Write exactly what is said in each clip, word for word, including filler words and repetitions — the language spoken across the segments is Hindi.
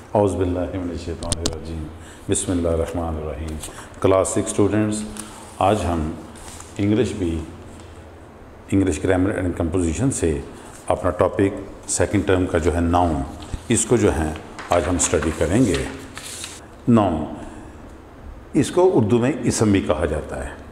औज़ुबिल्लाहिमिनश्शैतानिर्रजीम बिस्मिल्लाहिर्रहमानिर्रहीम। क्लास सिक्स स्टूडेंट्स, आज हम इंग्लिश भी इंग्लिश ग्रामर एंड कंपोजिशन से अपना टॉपिक सेकंड टर्म का जो है नाउन, इसको जो है आज हम स्टडी करेंगे। नाउन, इसको उर्दू में इसम भी कहा जाता है।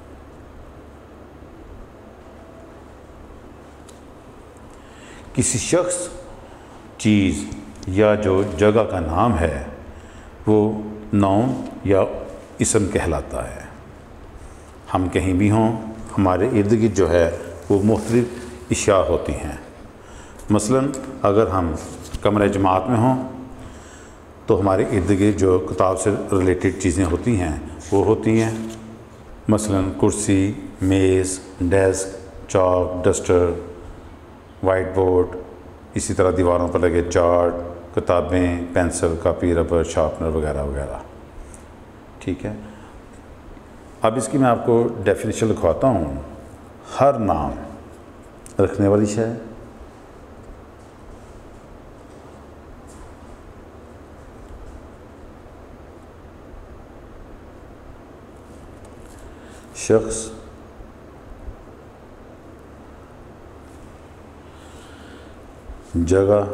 किसी शख्स, चीज़ या जो जगह का नाम है वो नाउन या इसम कहलाता है। हम कहीं भी हों, हमारे इर्द गिर्द जो है वो मुख्तलिफ इश्या होती हैं। मसलन अगर हम कमरे जमात में हों तो हमारे इर्द गिर्द जो किताब से रिलेटेड चीज़ें होती हैं वो होती हैं, मसलन कुर्सी, मेज़, desk, chalk, duster, white board, इसी तरह दीवारों पर लगे चार्ट, किताबें, पेंसिल, कापी, रबर, शार्पनर वगैरह वगैरह। ठीक है, अब इसकी मैं आपको डेफिनेशन लिखवाता हूँ। हर नाम रखने वाली शय, शख्स, जगह,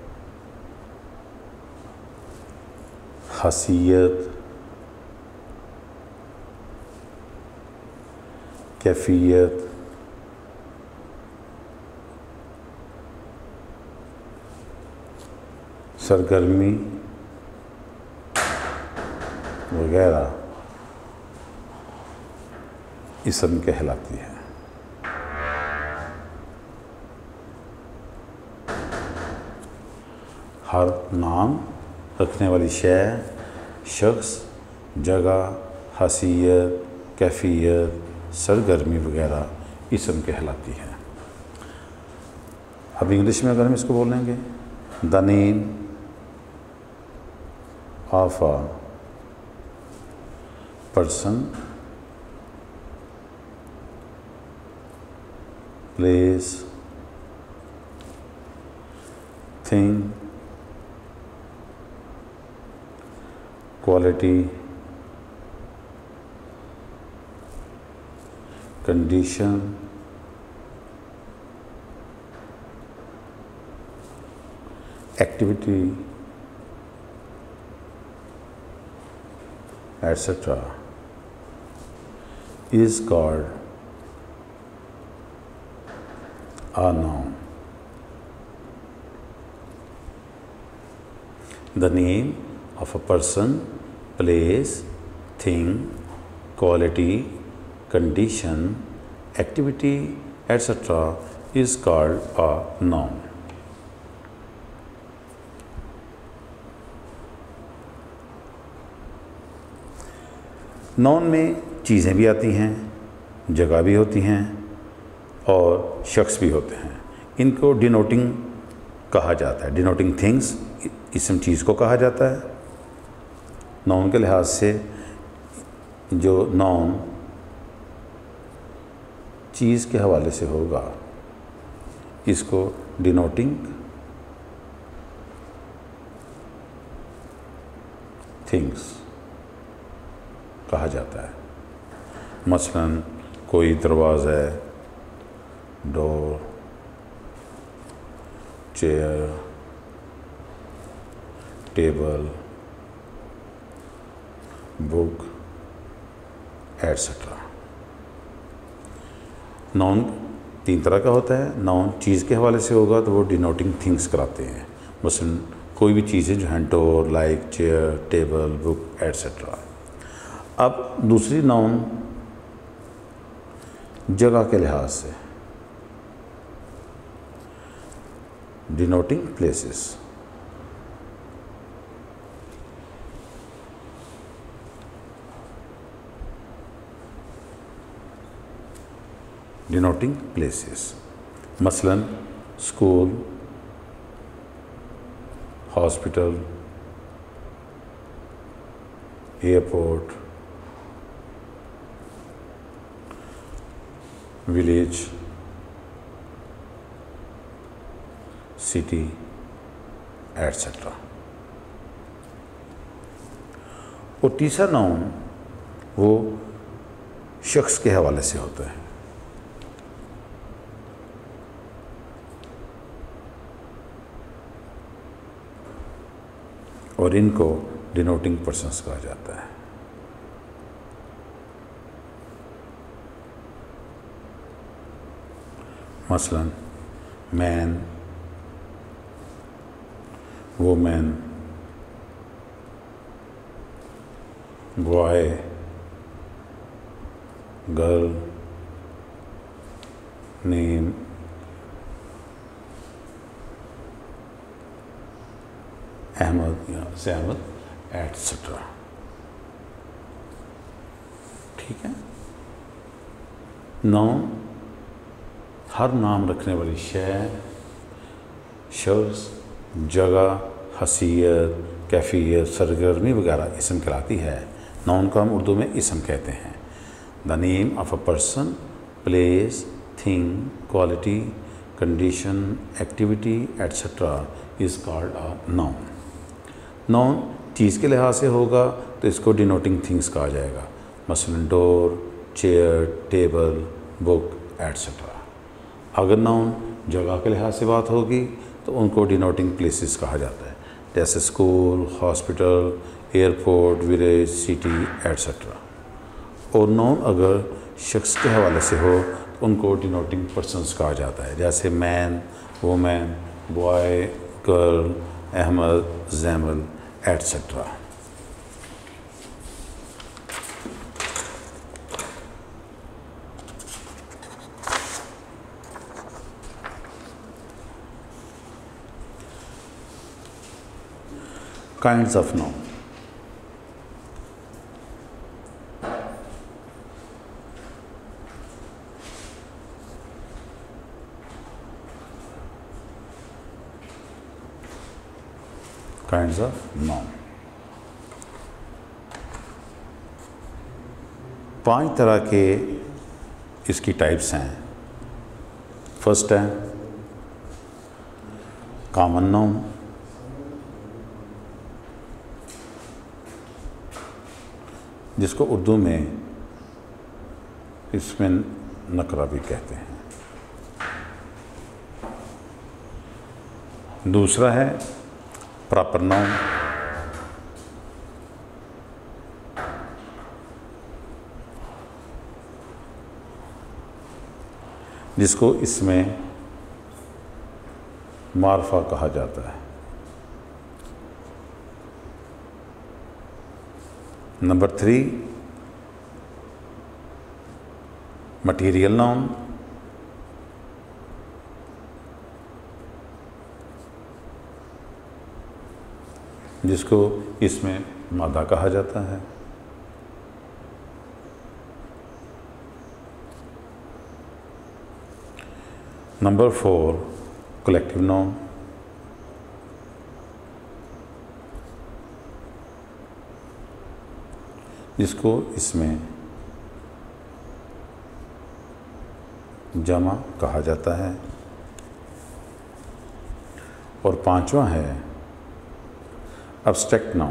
हसीयत, कैफियत, सरगर्मी वगैरह इसम कहलाती है। हर नाम रखने वाली शय, शख्स, जगह, हसीयत, कैफियत, सरगर्मी वगैरह इसम कहलाती है। अब इंग्लिश में अगर हम इसको बोलेंगे, the name of a person, place, thing, quality, condition, activity, et cetera is called a noun. The name of a person, place, thing, quality, condition, activity, et cetera is called a noun. Noun में चीज़ें भी आती हैं, जगह भी होती हैं और शख्स भी होते हैं। इनको डिनोटिंग कहा जाता है। डिनोटिंग थिंग्स, इसम चीज़ को कहा जाता है। नाउन के लिहाज से जो नाउन चीज़ के हवाले से होगा इसको डिनोटिंग थिंग्स कहा जाता है। मसलन कोई दरवाज़ा है, door, chair, table, book, etcetera. Noun तीन तरह का होता है। नाउन चीज़ के हवाले से होगा तो वो डिनोटिंग थिंग्स कराते हैं। मसलन कोई भी चीज़ें जो हैं, door, like, chair, table, book, etcetera. अब दूसरी नाउन जगह के लिहाज से, डिनोटिंग प्लेसेस। डिनोटिंग प्लेसेस, मसलन school, hospital, airport, village, city, etcetera. और तीसरा नाउन वो शख्स के हवाले से होता है। और इनको डिनोटिंग पर्सन्स कहा जाता है। मसलन man, women, boy, girl, name, Ahmad या सहमद एटसेट्रा। ठीक है। नाउन हर नाम रखने वाली शय, शख्स, जगह, हसीयत, कैफियत, सरगर्मी वगैरह इसम कहलाती है। नाउन को हम उर्दू में इसम कहते हैं। The name of a person, place, thing, quality, condition, activity etcetera is called a noun. Noun चीज़ के लिहाज से होगा तो इसको डिनोटिंग थिंग्स कहा जाएगा। मसलन door, chair, table, book etcetera. अगर नाउन जगह के लिहाज से बात होगी तो उनको डिनोटिंग प्लेसेस कहा जाता है, जैसे school, hospital, airport, village, city etcetera. और नाउन अगर शख्स के हवाले से हो तो उनको डिनोटिंग पर्सन्स कहा जाता है, जैसे man, women, boy, girl, Ahmad, Jaimal etcetera. Kinds of noun. Kinds of noun. पांच तरह के इसकी टाइप्स हैं। फर्स्ट है कॉमन नाउन, जिसको उर्दू में इसमें नकरा भी कहते हैं। दूसरा है प्रॉपर नाउन, जिसको इसमें मार्फा कहा जाता है। नंबर थ्री मटीरियल नाउन, जिसको इसमें मादा कहा जाता है। नंबर फोर कलेक्टिव नाउन, जिसको इसमें जमा कहा जाता है। और पांचवा है एब्स्ट्रैक्ट नाउन,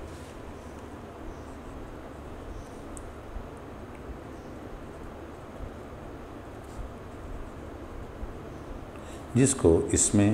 जिसको इसमें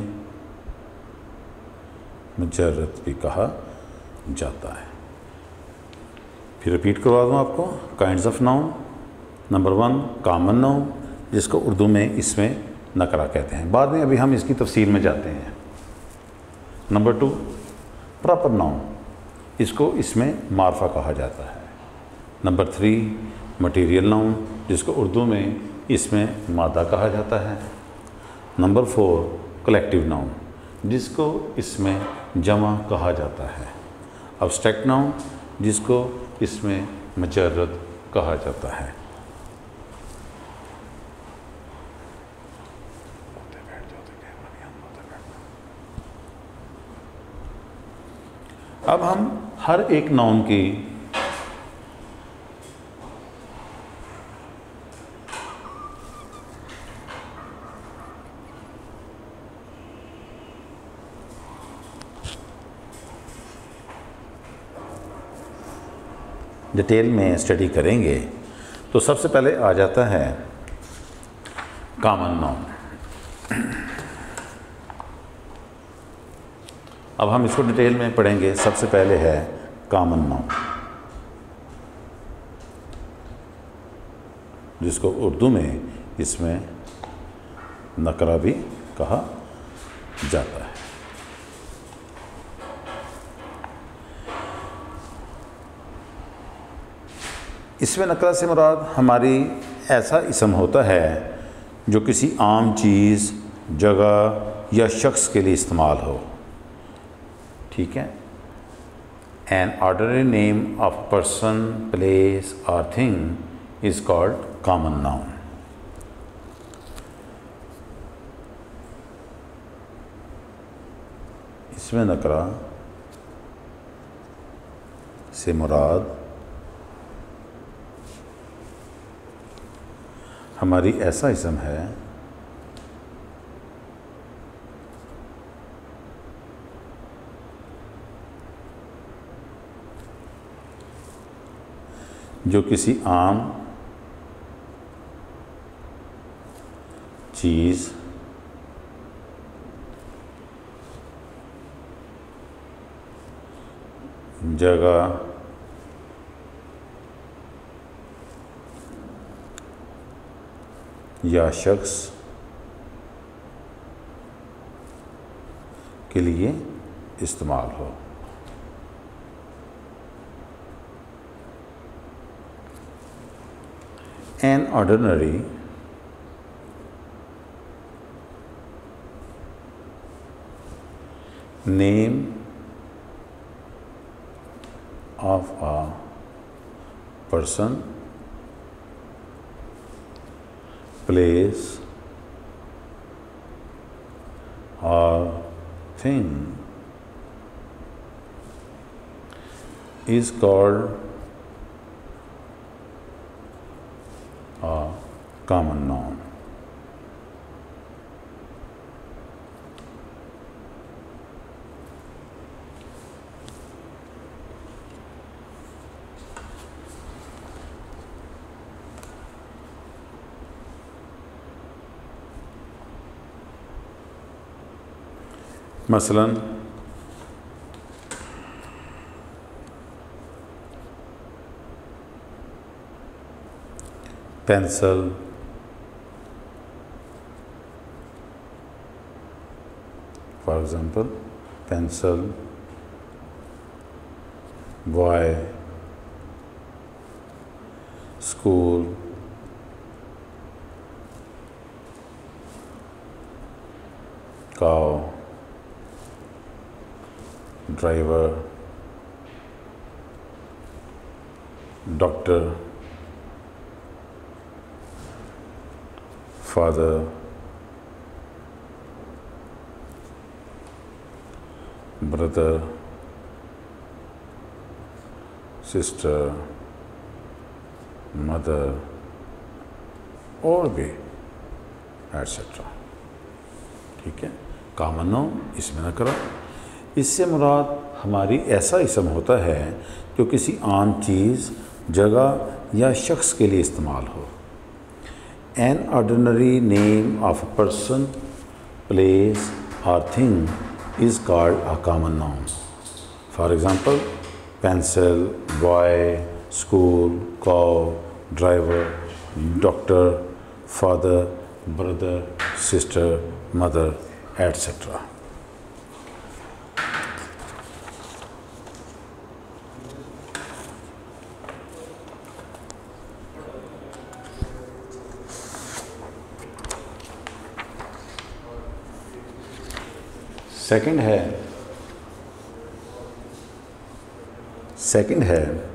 मुजर्रद भी कहा जाता है। फिर रिपीट करवा दूँ आपको। Kinds of noun, number one common noun, जिसको उर्दू में इसमें नकरा कहते हैं। बाद में अभी हम इसकी तफसील में जाते हैं। नंबर टू प्रॉपर नाउन, इसको इसमें मार्फा कहा जाता है। नंबर थ्री मटीरियल नाउन, जिसको उर्दू में इसमें मादा कहा जाता है। नंबर फोर कलेक्टिव नाउन, जिसको इसमें जमा कहा जाता है। एब्स्ट्रैक्ट नाउन, जिसको इसमें मुजर्रद कहा जाता है। अब हम हर एक नाउन की डिटेल में स्टडी करेंगे तो सबसे पहले आ जाता है कॉमन नाउन। अब हम इसको डिटेल में पढ़ेंगे। सबसे पहले है कॉमन नाउन, जिसको उर्दू में इसमें नकरा भी कहा जाता है। इसमें नकरा से मुराद हमारी ऐसा इसम होता है जो किसी आम चीज़, जगह या शख्स के लिए इस्तेमाल हो। ठीक है। An ordinary name of person, place और thing is called common noun. इसमें नकरा से मुराद हमारी ऐसा इसम है जो किसी आम चीज़, जगह या शख्स के लिए इस्तेमाल हो। An ordinary name of a person, place or thing is called a common noun. मसलन pencil, for example pencil, boy, school, cow, driver, doctor, father, brother, sister, mother और भी एटसेट्रा। ठीक है। कॉमन नाउन इसमें न करो। इससे मुराद हमारी ऐसा इसम होता है जो किसी आम चीज़, जगह या शख्स के लिए इस्तेमाल हो। An ordinary name of a person, place और thing is called a common noun. For example pencil, boy, school, cow, driver, doctor, father, brother, sister, mother etcetera. Second है सेकंड है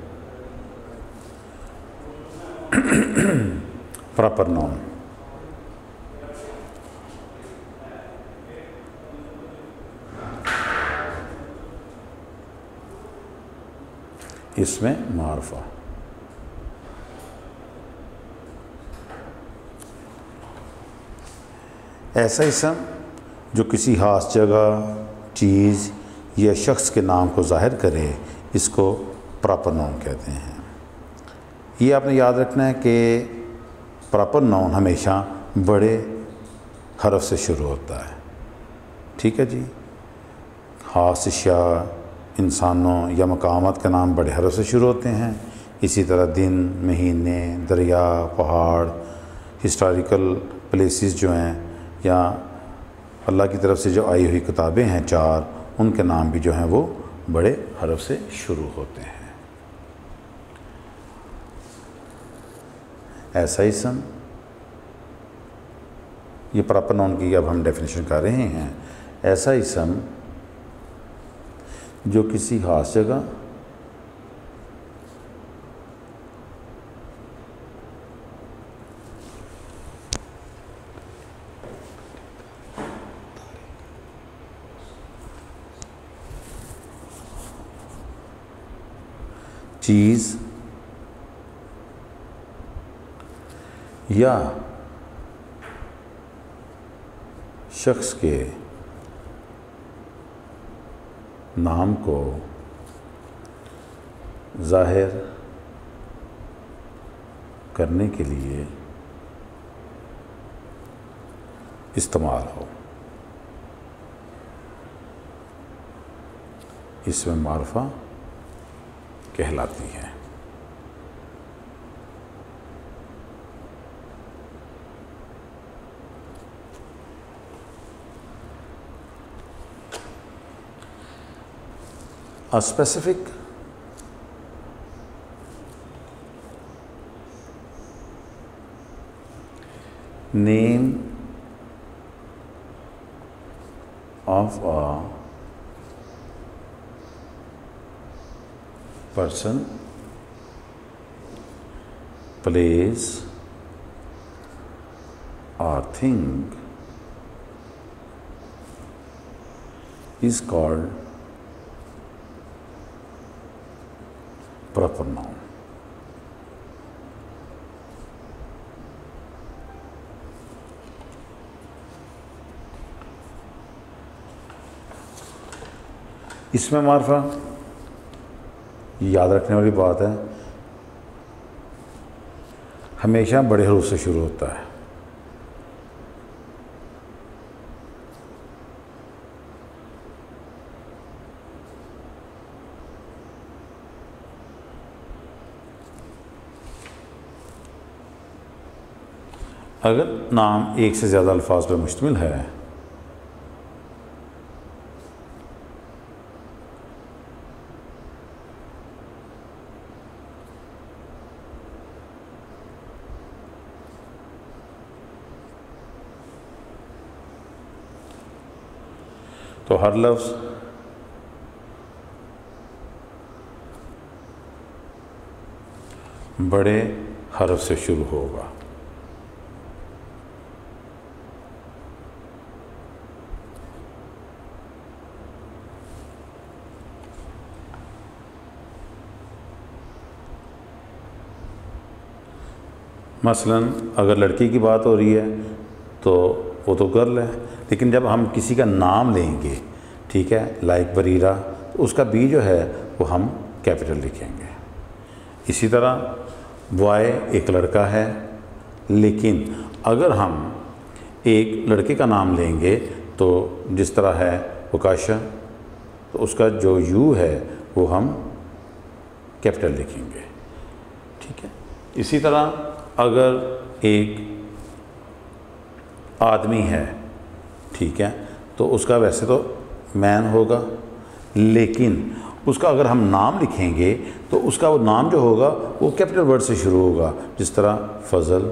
प्रॉपर नाउन। इसमें मार्फा ऐसा इसम जो किसी खास जगह, चीज़ या शख्स के नाम को ज़ाहिर करे, इसको प्रॉपर नाउन कहते हैं। ये आपने याद रखना है कि प्रॉपर नाउन हमेशा बड़े हरफ से शुरू होता है। ठीक है जी। खास अशिया, इंसानों या मकामात का नाम बड़े हरफ से शुरू होते हैं। इसी तरह दिन, महीने, दरिया, पहाड़, हिस्टोरिकल प्लेसेस जो हैं या अल्लाह की तरफ से जो आई हुई किताबें हैं चार, उनके नाम भी जो हैं वो बड़े हरफ से शुरू होते हैं। ऐसा इसम, ये प्रॉपर नाउन की अब हम डेफिनेशन कर रहे हैं। ऐसा इसम जो किसी खास जगह चीज़ या शख्स के नाम को ज़ाहिर करने के लिए इस्तेमाल हो, इसमें मार्फा कहलाती है। A specific name of a person, place or thing is called proper noun. इसमें मार्फा याद रखने वाली बात है, हमेशा बड़े हरूफ से शुरू होता है। अगर नाम एक से ज़्यादा अल्फाज पर मुश्तमिल है तो हर लफ्ज़ बड़े हरफ से शुरू होगा। मसलन अगर लड़की की बात हो रही है तो वो तो गर्ल है, लेकिन जब हम किसी का नाम लेंगे, ठीक है, लाइक बरीरा, तो उसका बी जो है वो हम कैपिटल लिखेंगे। इसी तरह बॉय एक लड़का है, लेकिन अगर हम एक लड़के का नाम लेंगे तो जिस तरह है वकाशा, तो उसका जो यू है वो हम कैपिटल लिखेंगे। ठीक है। इसी तरह अगर एक आदमी है, ठीक है, तो उसका वैसे तो मैन होगा, लेकिन उसका अगर हम नाम लिखेंगे तो उसका वो नाम जो होगा वो कैपिटल वर्ड से शुरू होगा, जिस तरह फजल,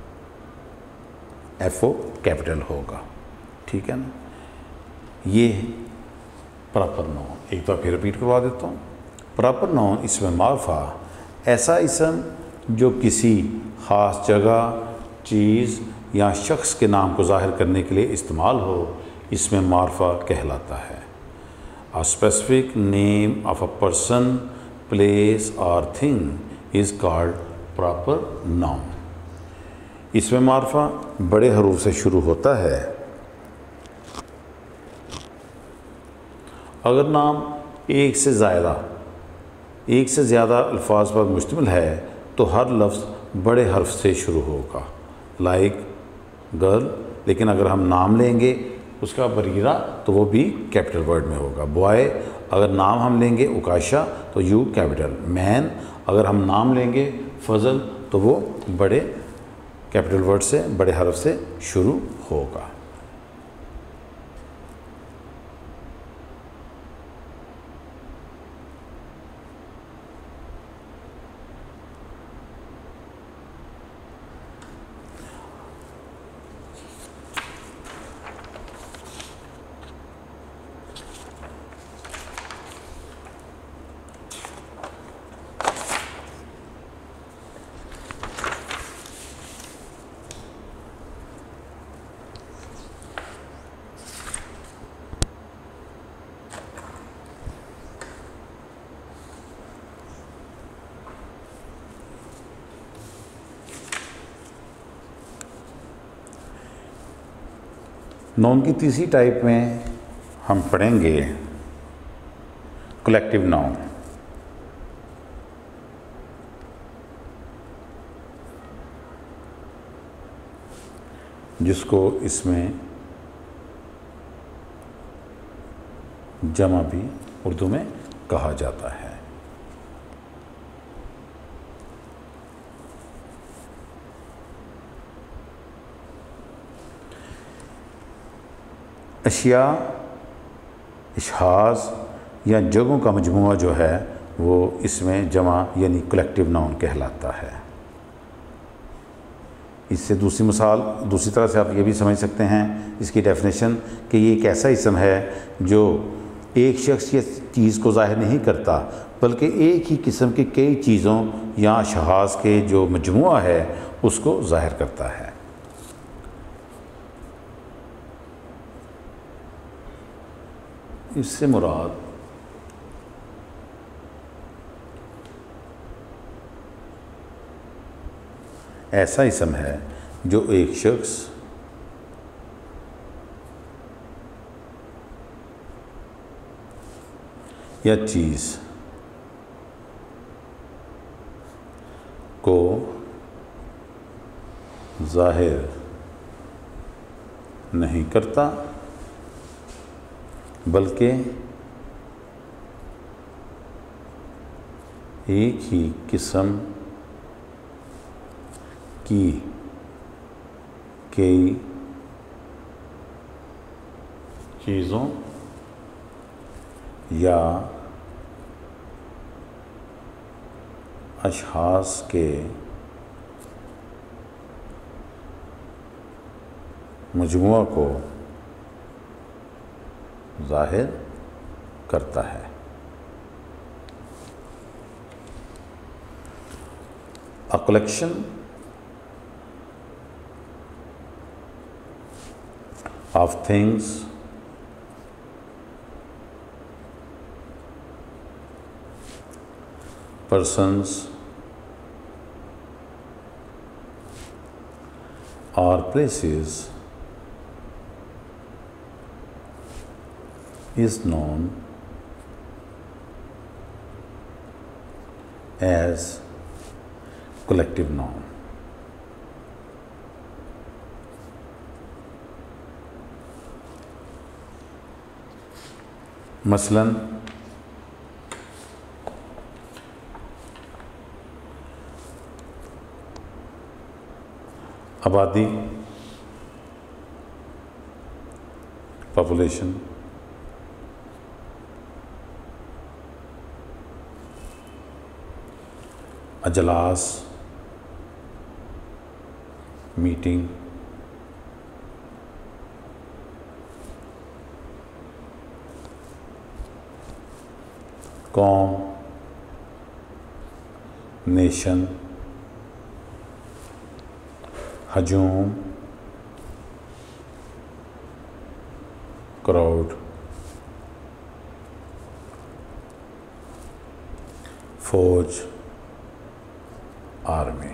एफ ओ कैपिटल होगा। ठीक है ना। ये प्रॉपर नाउन, एक बार फिर रिपीट करवा देता हूँ। प्रॉपर नाउन इसमें मार्फा ऐसा इसम जो किसी ख़ास जगह, चीज़ या शख्स के नाम को ज़ाहिर करने के लिए इस्तेमाल हो, इसमें मार्फा कहलाता है। A specific name of a person, place or thing is called proper noun. इसमें मार्फा बड़े हरूफ से शुरू होता है। अगर नाम एक से ज़्यादा एक से ज़्यादा अल्फाज पर मुश्तमिल है तो हर लफ्ज़ बड़े हर्फ से शुरू होगा, लाइक गर्ल। लेकिन अगर हम नाम लेंगे उसका बरीरा तो वो भी कैपिटल वर्ड में होगा। बॉय अगर नाम हम लेंगे उकाशा तो यू कैपिटल। मैन अगर हम नाम लेंगे फजल तो वो बड़े कैपिटल वर्ड से, बड़े हर्फ से शुरू होगा। नाउन की तीसरी टाइप में हम पढ़ेंगे कलेक्टिव नाउन। जिसको इसमें जमा भी उर्दू में कहा जाता है। अशिया, इशहाज़ या जगहों का मजमूआ जो है वो इसमें जमा यानी कलेक्टिव नाउन कहलाता है। इससे दूसरी मिसाल, दूसरी तरह से आप ये भी समझ सकते हैं इसकी डेफिनेशन कि ये एक ऐसा इसम है जो एक शख्स या चीज़ को ज़ाहिर नहीं करता बल्कि एक ही किस्म की कई चीज़ों या अशख़ास के जो मजमूआ है उसको ज़ाहिर करता है। इससे मुराद ऐसा इसम है जो एक शख्स या चीज़ को ज़ाहिर नहीं करता बल्कि एक ही किस्म की कई चीज़ों या अशख़ास के मजमूआ को ज़ाहिर करता है। A collection of things persons or places is known as collective noun। मसलन आबादी, पॉपुलेशन, अजलास, मीटिंग, कौम, नेशन, हजूम, क्राउड, फौज, आर्मी।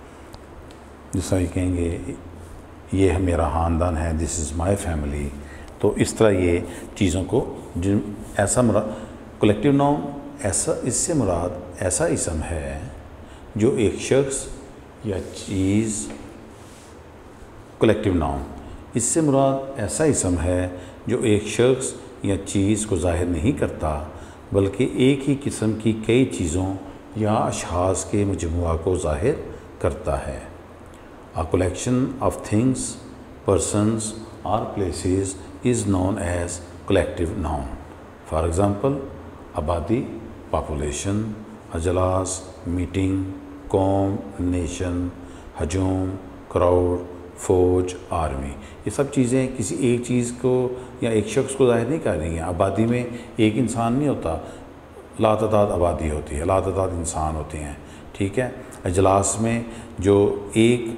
जैसा ये कहेंगे ये है मेरा ख़ानदान है, दिस इज़ माई फैमिली, तो इस तरह ये चीज़ों को जिन ऐसा मुराद कलेक्टिव नाउन ऐसा इससे मुराद ऐसा इसम है जो एक शख्स या चीज़ कलेक्टिव नाउन इससे मुराद ऐसा इसम है जो एक शख्स या चीज़ को ज़ाहिर नहीं करता बल्कि एक ही किस्म की कई चीज़ों या अशख़ास के मजमुआ को ज़ाहिर करता है। A collection of things persons or places is known as collective noun. For example, आबादी population, अजलास meeting, कौम nation, हजूम crowd, फौज आर्मी, ये सब चीज़ें किसी एक चीज़ को या एक शख्स को ज़ाहिर नहीं कर रही हैं। आबादी में एक इंसान नहीं होता, लातादाद आबादी होती है, लातादाद इंसान होते हैं, ठीक है। अजलास में जो एक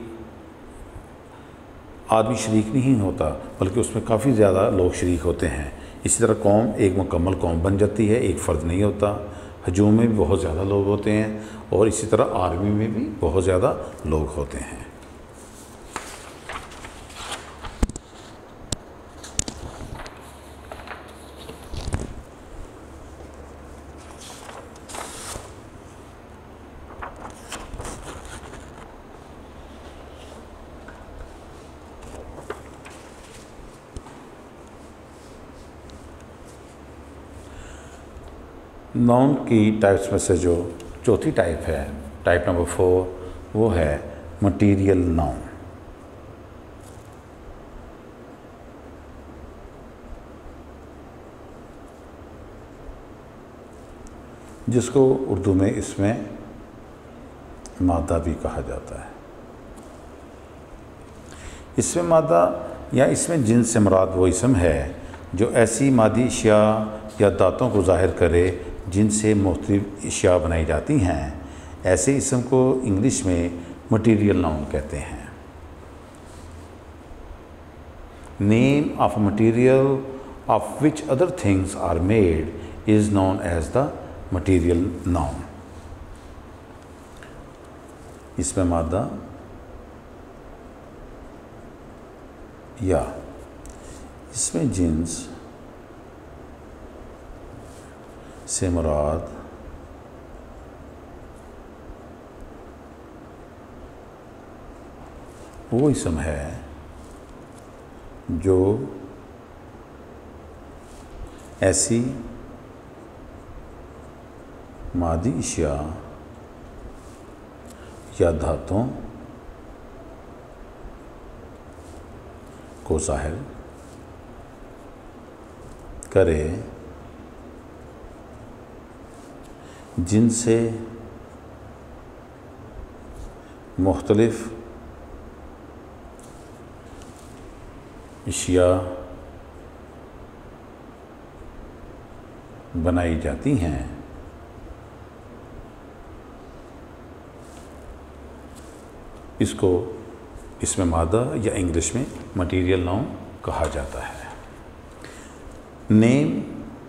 आदमी शरीक नहीं होता बल्कि उसमें काफ़ी ज़्यादा लोग शरीक होते हैं। इसी तरह कौम एक मुकम्मल कौम बन जाती है, एक फ़र्द नहीं होता। हजूम में भी बहुत ज़्यादा लोग होते हैं और इसी तरह आर्मी में भी बहुत ज़्यादा लोग होते हैं। नाउन की टाइप्स में से जो चौथी टाइप है, टाइप नंबर फोर, वो है मटीरियल नाउन। जिसको उर्दू में इसमें मादा भी कहा जाता है। इसमें मादा या इसमें जिन्स से मुराद वो इसम है जो ऐसी मादी अशिया या दातों को ज़ाहिर करे जिनसे मुख्तलिफ अशिया बनाई जाती हैं। ऐसे इसम को इंग्लिश में मटीरियल नाउन कहते हैं। Name of material of which other things are made is known as the material noun. इसमें मादा या इसमें जिन्स से मुराद वो इसम है जो ऐसी मादी अशिया या धातुओं को ज़ाहिर करे जिनसे मुख्तलिफ अशिया बनाई जाती हैं। इसको इसमें मादा या इंग्लिश में मटीरियल नाउन कहा जाता है। Name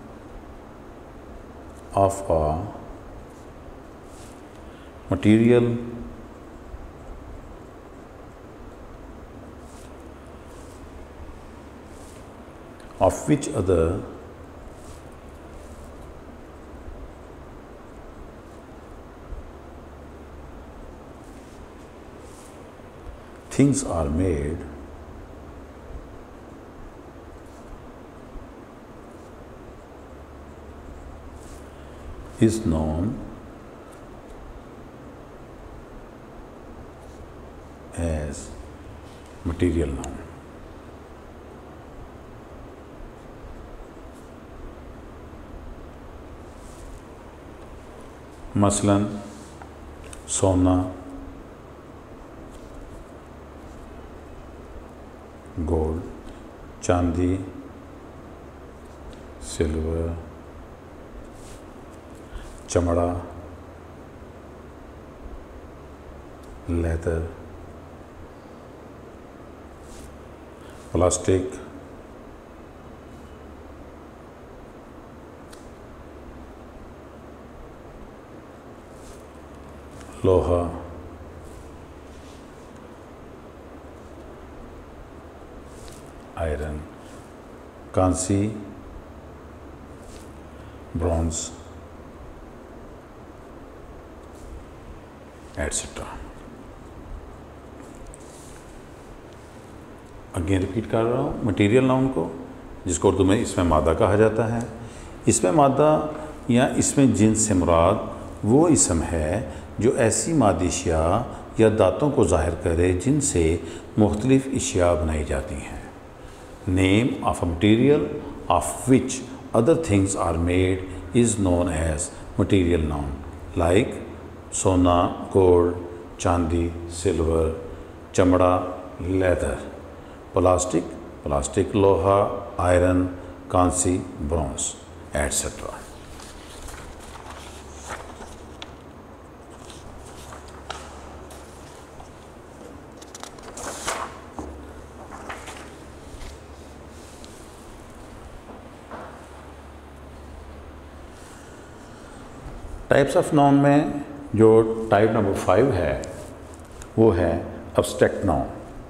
of a material of which other things are made is known as material noun. मसलन सोना, गोल्ड, चांदी, सिल्वर, चमड़ा, लेदर, प्लास्टिक, लोहा, आयरन, कांसी, ब्रॉन्ज, एटसेट्रा। अगेन रिपीट कर रहा हूँ मटेरियल नाउन को, जिसको उर्दू में इसमें मादा कहा जाता है। इसमें मादा या इसमें जिन्स से मुराद वो इसम है जो ऐसी मादी अशिया या दातों को ज़ाहिर करे जिनसे मुख्तलिफ़ अशिया बनाई जाती हैं। Name of a material of which other things are made is known as material noun, like सोना, गोल्ड, चांदी, सिल्वर, चमड़ा, लेदर, प्लास्टिक, प्लास्टिक, लोहा, आयरन, कांसी, bronze, etcetera. Types of noun में जो टाइप नंबर फाइव है वो है एब्स्ट्रैक्ट नाउन।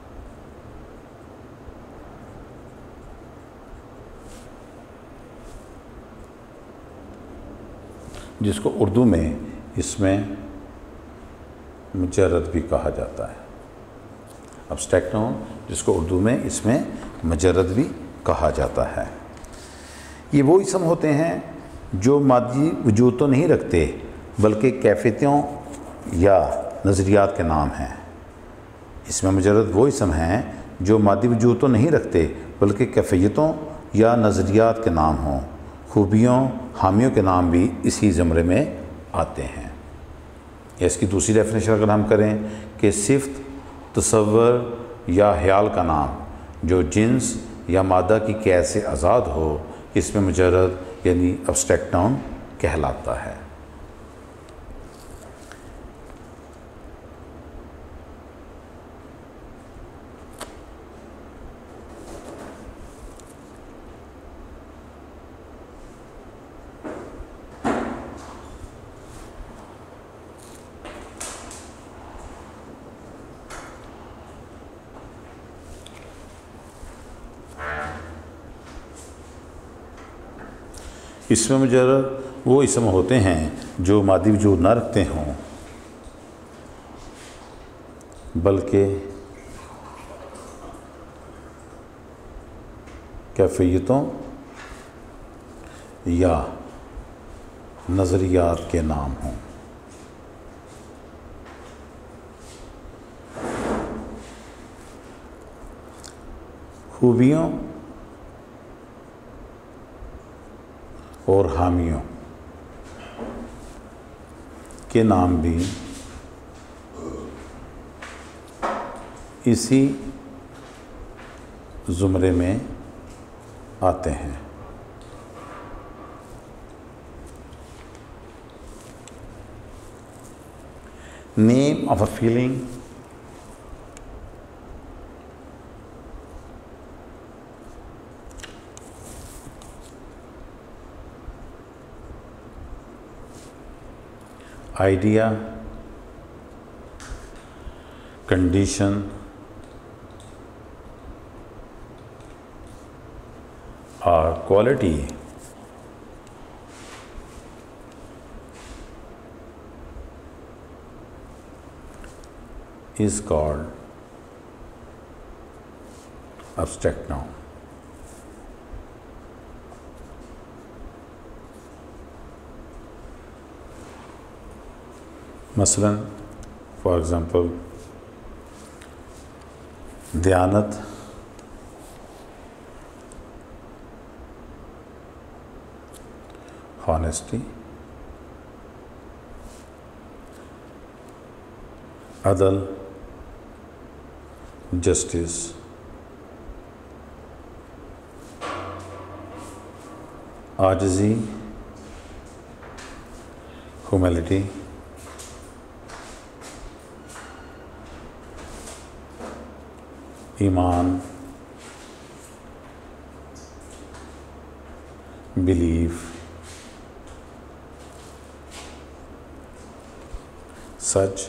जिसको उर्दू में इसमें मुजर्रद भी कहा जाता है। एब्स्ट्रैक्ट नाउन जिसको उर्दू में इसमें मुजर्रद भी कहा जाता है। ये वो इसम होते हैं जो मादी वजूद तो नहीं रखते बल्कि कैफियतों या नज़रियात के नाम हैं। इसमें मुजर्रद वो इसम हैं जो मादी वजूद तो नहीं रखते बल्कि कैफियतों या नज़रियात के नाम हों। खूबियों, हामियों के नाम भी इसी ज़मरे में आते हैं। या इसकी दूसरी डेफिनेशन अगर हम करें कि सिफ्त, तसव्वुर या ख्याल का नाम जो जिन्स या मादा की कैद से आज़ाद हो, इसमें मुजर्रद यानी एब्स्ट्रैक्ट नाउन कहलाता है। इसमें मुजर्रद वो इसम होते हैं जो मादी वजूद ना रखते हों बल्कि कैफियतों या नज़रियात के नाम हों। खूबियों और हामियों के नाम भी इसी ज़ुमरे में आते हैं। Name of a feeling, idea, condition, और quality is called abstract noun. मसलन फॉर एग्ज़ाम्पल दयानत, हॉनेस्टी, अदल, जस्टिस, आजिज़ी, ह्यूमिलिटी, ईमान, बिलीफ, सच,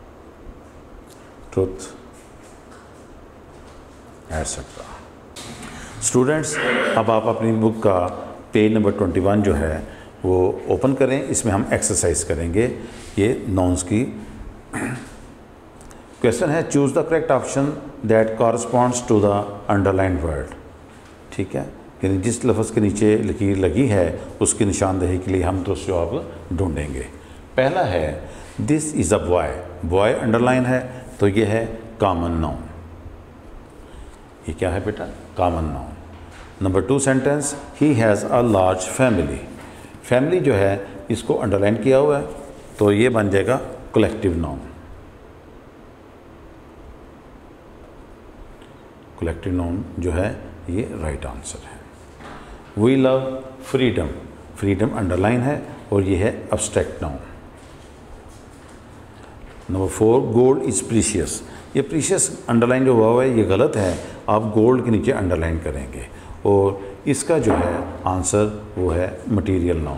ट्रुथ, एटसेट्रा। स्टूडेंट्स, अब आप अपनी बुक का पेज नंबर ट्वेंटी वन जो है वो ओपन करें। इसमें हम एक्सरसाइज करेंगे ये नाउन्स की। क्वेश्चन है, choose the correct option that corresponds to the underline word. ठीक है, यानी जिस लफ्ज़ के नीचे लकीर लगी है उसकी निशानदेही के लिए हम दो जवाब ढूंढेंगे। पहला है this is a boy, boy underline है तो ये है कॉमन नाउन। ये क्या है बेटा? Common noun. Number two sentence, he has a large family, family जो है इसको अंडरलाइन किया हुआ है तो ये बन जाएगा कलेक्टिव नाउन। कलेक्टिव नाउन जो है ये राइट आंसर है। We love freedom, freedom underline है और ये है abstract noun. Number four, gold is precious, ये प्रीशियस अंडरलाइन जो हुआ है ये गलत है, आप गोल्ड के नीचे अंडरलाइन करेंगे और इसका जो है आंसर वो है material noun.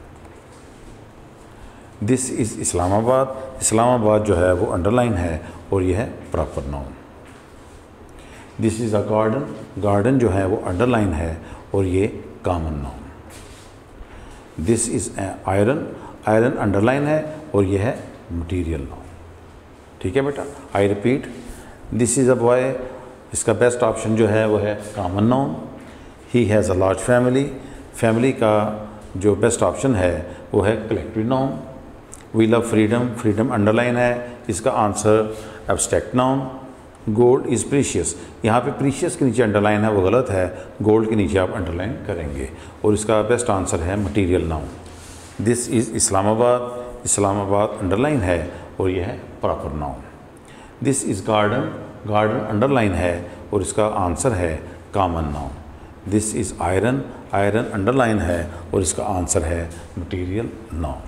This is Islamabad, Islamabad जो है वो अंडरलाइन है और ये है proper noun. This is a garden, garden जो है वो अंडरलाइन है और ये common noun. This is iron, iron underline है और ये है मटीरियल नाउन। ठीक है बेटा, I repeat, this is a boy, इसका बेस्ट ऑप्शन जो है वो है common noun. He has a large family, family का जो बेस्ट ऑप्शन है वो है collective noun. We love freedom, freedom underline है, इसका answer abstract noun. Gold is precious, यहाँ पे प्रीशियस के नीचे अंडरलाइन है वो गलत है, गोल्ड के नीचे आप अंडरलाइन करेंगे और इसका बेस्ट आंसर है material noun. This is Islamabad, Islamabad underline है और यह है proper noun. This is garden, garden underline है और इसका आंसर है common noun. This is iron, iron underline है और इसका आंसर है मटीरियल नाउन।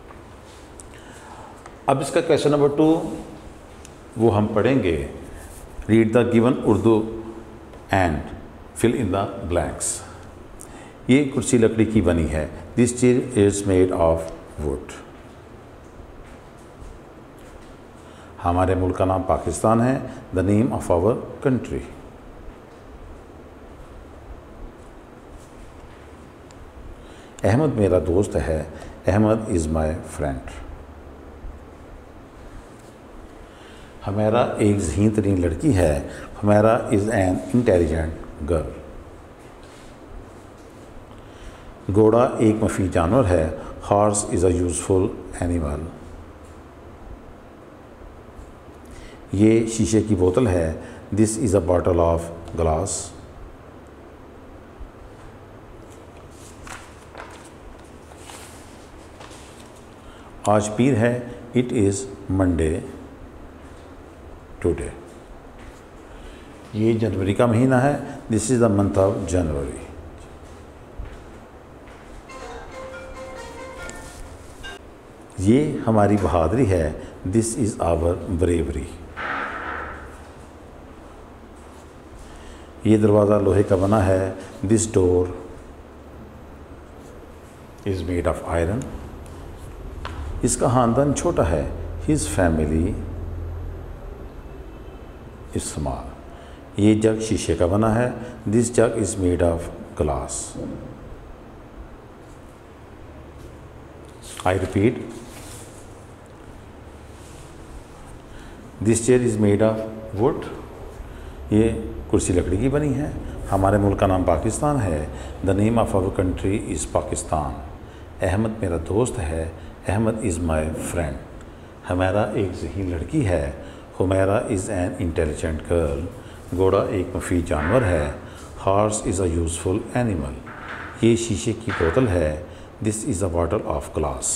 अब इसका क्वेश्चन नंबर टू वो हम पढ़ेंगे। Read the given Urdu and fill in the blanks. ये कुर्सी लकड़ी की बनी है। This chair is made of wood. हमारे मुल्क का नाम पाकिस्तान है। The name of our country. Ahmad मेरा दोस्त है। Ahmad is my friend. हमारा एक ज़हीन तरीन लड़की है। हमारा इज़ एन इंटेलिजेंट गर्ल। घोड़ा एक मफीद जानवर है। Horse is a useful animal. ये शीशे की बोतल है। This is a bottle of glass. आज पीर है। It is Monday today. ये जनवरी का महीना है। This is the month of January. ये हमारी बहादुरी है। This is our bravery. ये दरवाज़ा लोहे का बना है। This door is made of iron. इसका ख़ानदान छोटा है। His family is small. ये जग शीशे का बना है। This jug is made of glass. I repeat, this chair is made of wood. ये कुर्सी लकड़ी की बनी है। हमारे मुल्क का नाम पाकिस्तान है। The name of our country is Pakistan. Ahmad मेरा दोस्त है। Ahmad is my friend. हमारा एक ज़हीन लड़की है। Humaira is an intelligent girl. घोड़ा एक मफीद जानवर है। Horse is a useful animal. ये शीशे की बोतल है। This is a bottle of glass.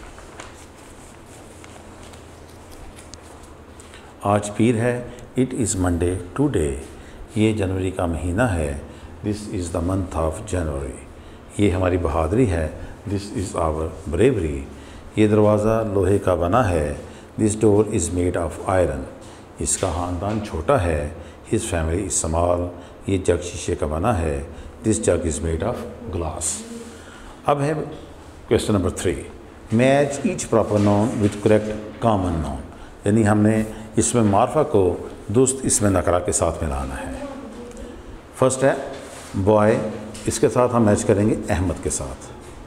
आज पीर है। It is Monday today. ये जनवरी का महीना है। This is the month of January. ये हमारी बहादुरी है। This is our bravery. ये दरवाज़ा लोहे का बना है। This door is made of iron. इसका ख़ानदान छोटा है। His family is small. ये जग शीशे का बना है। This jug is made of glass. अब है question number three. Match each proper noun with correct common noun. यानी हमने इसमें मार्फा को दुरुस्त इसमें नकरा के साथ मिलाना है। फर्स्ट है बॉय, इसके साथ हम मैच करेंगे अहमद के साथ।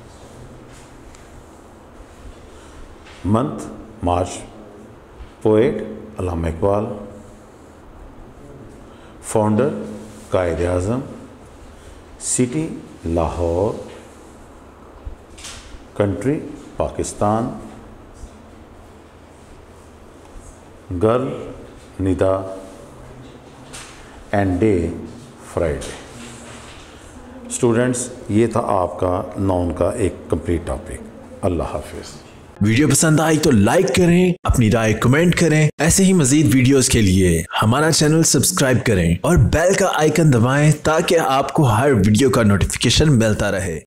Month, March, poet Allama Iqbal, founder Quaid Azam, city Lahore, country Pakistan, girl Nida and day Friday. Students, ये था आपका नाउन का एक कंप्लीट टॉपिक। अल्लाह हाफिज़। वीडियो पसंद आई तो लाइक करें, अपनी राय कमेंट करें। ऐसे ही मजीद वीडियोस के लिए हमारा चैनल सब्सक्राइब करें और बेल का आइकन दबाएं ताकि आपको हर वीडियो का नोटिफिकेशन मिलता रहे।